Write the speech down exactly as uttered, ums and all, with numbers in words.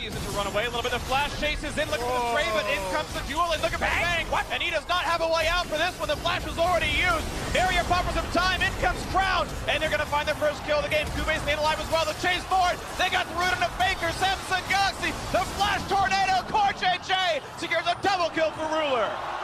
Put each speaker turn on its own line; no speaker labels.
uses to run away. A little bit of flash chases in, looking for the trade, but in comes the duel, and look at Bang! What? And he does not have a way out for this one. The flash was already used. Barrier buffers some time. In comes Crown, and they're going to find their first kill of the game. Two base staying alive as well. The chase forward. They got the root into Baker. Samsung Galaxy. The flash tornado. Core J J secures a double kill for Ruler.